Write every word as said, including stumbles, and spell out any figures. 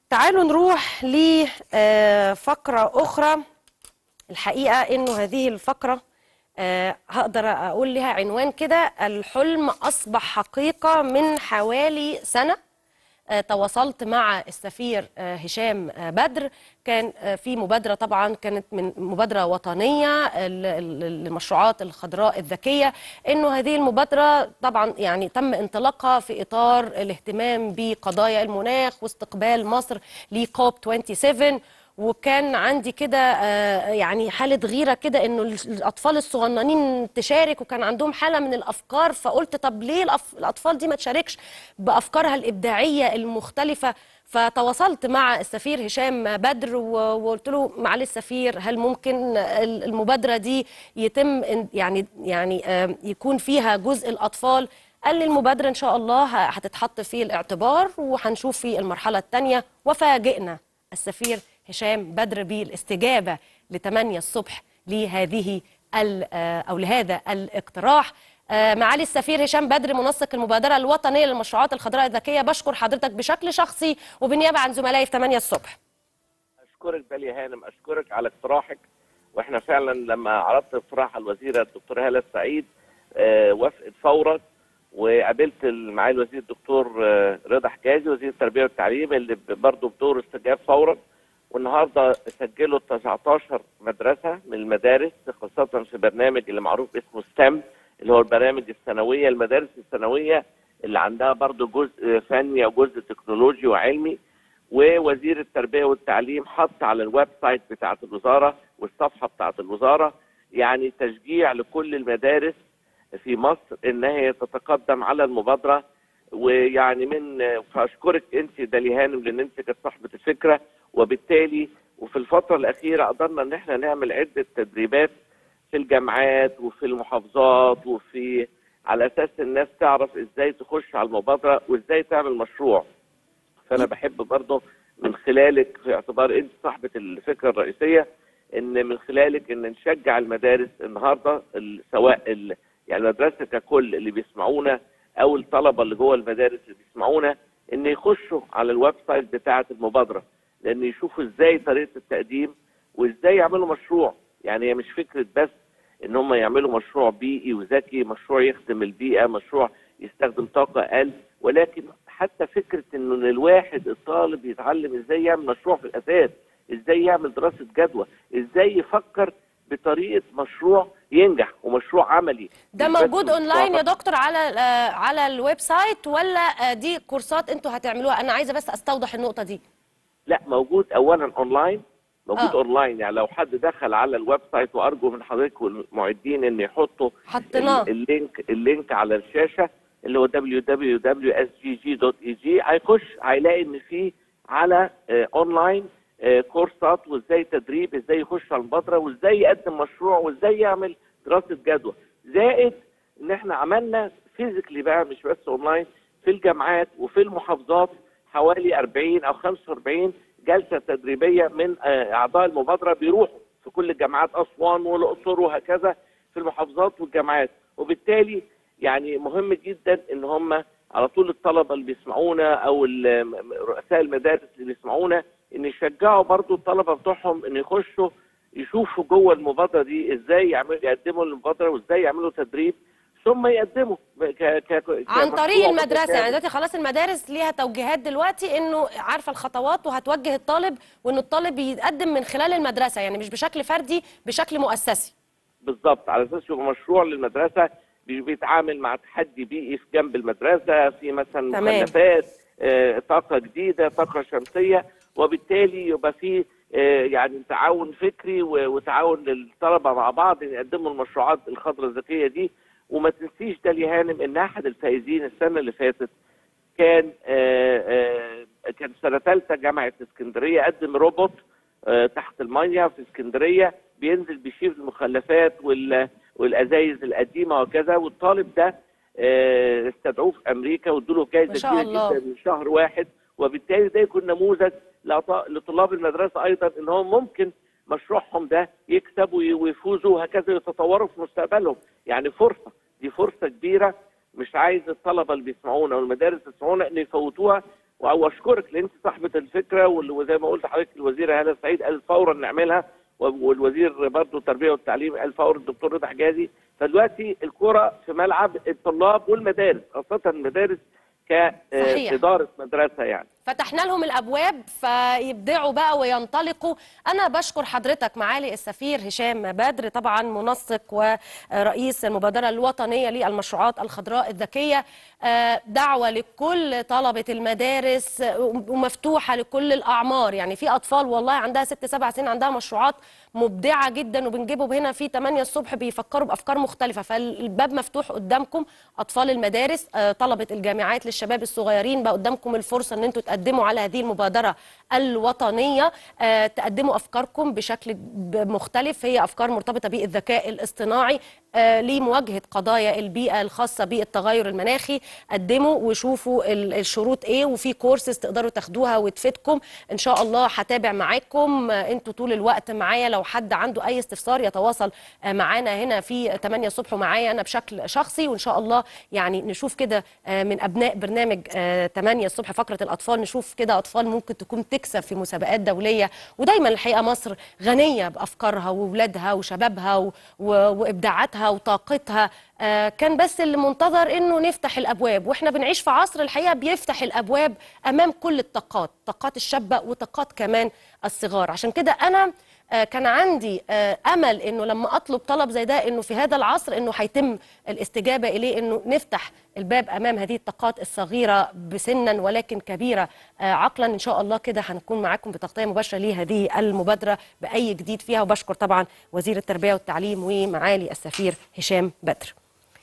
تعالوا نروح لفقرة أخرى. الحقيقة إنه هذه الفقرة آه، هقدر أقول لها عنوان كده: الحلم أصبح حقيقة. من حوالي سنة آه، تواصلت مع السفير آه، هشام آه، بدر. كان آه، في مبادرة، طبعا كانت من مبادرة وطنية ال- ال- المشروعات الخضراء الذكية. إنه هذه المبادرة طبعا يعني تم انطلاقها في إطار الاهتمام بقضايا المناخ واستقبال مصر لكوب سبعة وعشرين. وكان عندي كده آه، يعني حالة غيرة كده انه الاطفال الصغننين تشارك، وكان عندهم حالة من الافكار. فقلت طب ليه الأف- الاطفال دي ما تشاركش بافكارها الابداعية المختلفة؟ فتواصلت مع السفير هشام بدر و- وقلت له: معالي السفير، هل ممكن ال- المبادرة دي يتم إن- يعني يعني آه، يكون فيها جزء الاطفال؟ قال لي: المبادرة ان شاء الله ه- هتتحط في الاعتبار وهنشوف في المرحلة الثانية. وفاجئنا السفير هشام بدر بالاستجابة ل ثمانية الصبح لهذه ال- آه، أو لهذا الاقتراح. آه، معالي السفير هشام بدر، منسق المبادرة الوطنية للمشروعات الخضراء الذكية، بشكر حضرتك بشكل شخصي وبالنيابة عن زملائي في ثمانية الصبح. اشكرك بالي هانم، اشكرك على اقتراحك. واحنا فعلا لما عرضت اقتراح الوزيره الدكتوره هاله السعيد آه، وافقت فورا، وقابلت معالي الوزير الدكتور آه، رضا حجازي وزير التربيه والتعليم اللي برضه بدور استجاب فورا. والنهارده سجلوا تسعتاشر مدرسه من المدارس، خاصه في برنامج اللي معروف اسمه ستيم، اللي هو البرامج الثانويه، المدارس الثانويه اللي عندها برضه جزء فني او جزء تكنولوجي وعلمي. ووزير التربيه والتعليم حط على الويب سايت بتاعه الوزاره والصفحه بتاعه الوزاره يعني تشجيع لكل المدارس في مصر ان هي تتقدم على المبادره. ويعني من فاشكرك انت دالي هانم لان انت كانت صاحبه الفكره. وبالتالي وفي الفتره الاخيره قدرنا ان احنا نعمل عده تدريبات في الجامعات وفي المحافظات، وفي على اساس الناس تعرف ازاي تخش على المبادره وازاي تعمل مشروع. فانا بحب برضه من خلالك، في اعتبار انت صاحبه الفكره الرئيسيه، ان من خلالك ان نشجع المدارس النهارده، سواء ال... يعني المدرسه ككل اللي بيسمعونا او الطلبه اللي جوه المدارس اللي بيسمعونا، ان يخشوا على الويب سايت بتاعه المبادره، لان يشوفوا ازاي طريقه التقديم وازاي يعملوا مشروع. يعني هي مش فكره بس ان هم يعملوا مشروع بيئي وذكي، مشروع يخدم البيئه، مشروع يستخدم طاقه اقل، ولكن حتى فكره انه الواحد الطالب يتعلم ازاي يعمل مشروع في الاساس، ازاي يعمل دراسه جدوى، ازاي يفكر بطريقه مشروع ينجح ومشروع عملي. ده موجود اونلاين يا دكتور على آه، على الويب سايت، ولا آه، دي كورسات انتوا هتعملوها؟ انا عايزة بس استوضح النقطة دي. لا، موجود اولا اونلاين، موجود اه، اونلاين. يعني لو حد دخل على الويب سايت، وارجو من حضرتك والمعدين ان يحطوا حطيناه. اللينك اللينك على الشاشه اللي هو دبليو دبليو دبليو دوت اس جي جي دوت اي جي، هيخش هيلاقي ان في على آه، اونلاين آه، كورسات، وازاي تدريب، ازاي يخش على المبادره، وازاي يقدم مشروع، وازاي يعمل دراسه جدوى. زائد ان احنا عملنا فيزيكلي بقى، مش بس اونلاين، في الجامعات وفي المحافظات حوالي أربعين او خمسة وأربعين جلسه تدريبيه من آه، اعضاء المبادره، بيروحوا في كل الجامعات، اسوان والاقصر وهكذا، في المحافظات والجامعات. وبالتالي يعني مهم جدا ان هم على طول الطلبه اللي بيسمعونا او رؤساء المدارس اللي بيسمعونا ان يشجعوا برضو الطلبه بتوعهم ان يخشوا يشوفوا جوه المبادره دي ازاي يعملوا يقدموا المبادره، وازاي يعملوا تدريب، ثم يقدموا ك ك عن طريق كمشروع المدرسة. يعني متكامل. دلوقتي خلاص المدارس ليها توجيهات دلوقتي انه عارفة الخطوات وهتوجه الطالب، وان الطالب يتقدم من خلال المدرسة، يعني مش بشكل فردي، بشكل مؤسسي. بالظبط، على اساس يبقى مشروع للمدرسه بي- بيتعامل مع تحدي بيئي في جنب المدرسه، في مثلا تمام. مخلفات، آه، طاقه جديده، طاقه شمسيه. وبالتالي يبقى في آه، يعني تعاون فكري و- وتعاون للطلبه مع بعض ان يقدموا المشروعات الخضراء الذكيه دي. وما تنسيش دالي هانم ان احد الفائزين السنه اللي فاتت كان آه، آه، كان سنه ثالثه جامعه اسكندريه، قدم روبوت آه، تحت الميه في اسكندريه، بينزل بيشيل المخلفات وال- والازايز القديمه وكذا. والطالب ده آه، استدعوه في امريكا وادوا له ما جائزه شاء كبيره الله. جدا من شهر واحد. وبالتالي ده يكون نموذج لط- لطلاب المدرسه ايضا ان هم ممكن مشروعهم ده يكسبوا ويفوزوا وهكذا يتطوروا في مستقبلهم. يعني فرصه، دي فرصه كبيره، مش عايز الطلبه اللي بيسمعونا والمدارس اللي بيسمعونا ان يفوتوها. واشكرك لان انت صاحبه الفكره، وزي ما قلت لحضرتك الوزيره هاله السعيد قالت فورا نعملها، والوزير برضه التربيه والتعليم قال فورا الدكتور رضا حجازي. فدلوقتي الكره في ملعب الطلاب والمدارس، خاصه المدارس كإدارة مدرسة يعني. فتحنا لهم الأبواب فيبدعوا بقى وينطلقوا. أنا بشكر حضرتك معالي السفير هشام بدر، طبعا منسق ورئيس المبادرة الوطنية للمشروعات الخضراء الذكية. دعوة لكل طلبة المدارس ومفتوحة لكل الأعمار، يعني في أطفال والله عندها ست سبع سنين عندها مشروعات مبدعة جدا، وبنجيبهم هنا في ثمانية الصبح بيفكروا بأفكار مختلفة. فالباب مفتوح قدامكم، أطفال المدارس، طلبة الجامعات، للشباب الصغيرين بقى قدامكم الفرصة أن انتوا تقدموا على هذه المبادرة الوطنية، تقدموا أفكاركم بشكل مختلف. هي أفكار مرتبطة بالذكاء الاصطناعي لمواجهة قضايا البيئة الخاصة بالتغير المناخي. قدموا وشوفوا الشروط ايه، وفي كورسز تقدروا تاخدوها وتفيدكم ان شاء الله. هتابع معاكم انتوا طول الوقت معايا، لو حد عنده اي استفسار يتواصل معانا هنا في ثمانية الصبح ومعايا انا بشكل شخصي، وان شاء الله يعني نشوف كده من ابناء برنامج ثمانية الصبح فقرة الاطفال، نشوف كده اطفال ممكن تكون تكسب في مسابقات دولية. ودايما الحقيقة مصر غنية بافكارها واولادها وشبابها وابداعاتها وطاقتها. آه كان بس اللي منتظر انه نفتح الابواب، واحنا بنعيش في عصر الحقيقه بيفتح الابواب امام كل الطاقات، طاقات الشابه وطاقات كمان الصغار. عشان كده انا آه كان عندي آه امل انه لما اطلب طلب زي ده انه في هذا العصر انه هيتم الاستجابه اليه، انه نفتح الباب امام هذه الطاقات الصغيره بسنا ولكن كبيره آه عقلا. ان شاء الله كده هنكون معاكم بتغطيه مباشره لهذه المبادره باي جديد فيها. وبشكر طبعا وزير التربيه والتعليم ومعالي السفير هشام بدر.